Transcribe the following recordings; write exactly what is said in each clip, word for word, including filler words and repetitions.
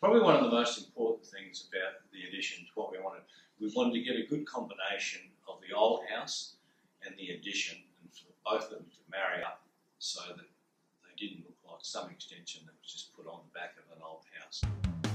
Probably one of the most important things about the addition, what we wanted, we wanted to get a good combination of the old house and the addition, and for both of them to marry up so that they didn't look like some extension that was just put on the back of an old house.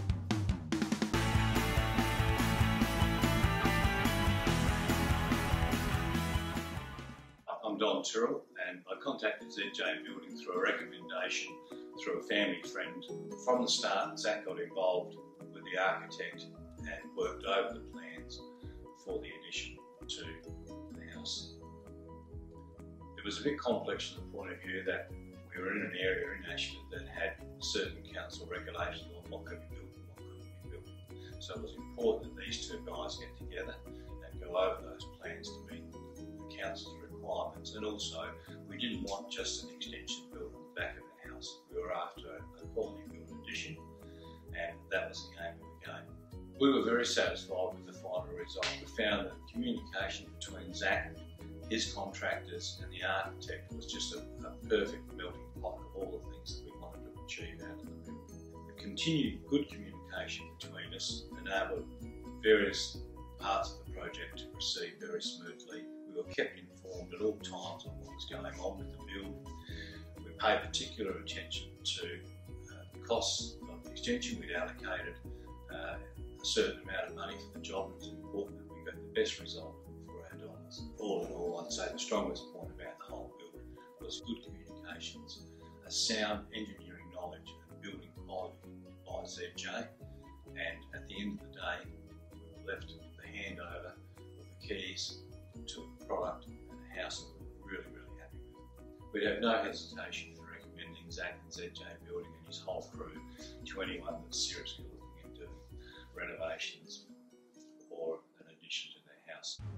I'm Don Tyrrell, and I contacted Z J Building through a recommendation through a family friend. From the start, Zach got involved with the architect and worked over the plans for the addition to the house. It was a bit complex from the point of view that we were in an area in Ashford that had certain council regulations on what could be built and what couldn't be built. So it was important that these two guys get together and go over those plans to meet the council's requirements. And also, we didn't want just an extension built on the back of the house. We were after a quality built addition, and that was the aim of the game. We were very satisfied with the final result. We found that communication between Zach, his contractors and the architect was just a, a perfect melting pot of all the things that we wanted to achieve out of the building. The continued good communication between us enabled various parts of the project to proceed very smoothly. We were kept informed at all times on what was going on with the build. We paid particular attention to uh, the costs of the extension. We'd allocated uh, a certain amount of money for the job. It was important that we got the best result for our dollars. All in all, I'd say the strongest point about the whole build was good communications, a sound engineering knowledge and building quality by Z J, and at the end of the day, we were left with the handover of the keys to a product and a house that we were really, really happy with. We'd have no hesitation in recommending Zach and Z J Building and his whole crew to anyone that's seriously looking into renovations or an addition to their house.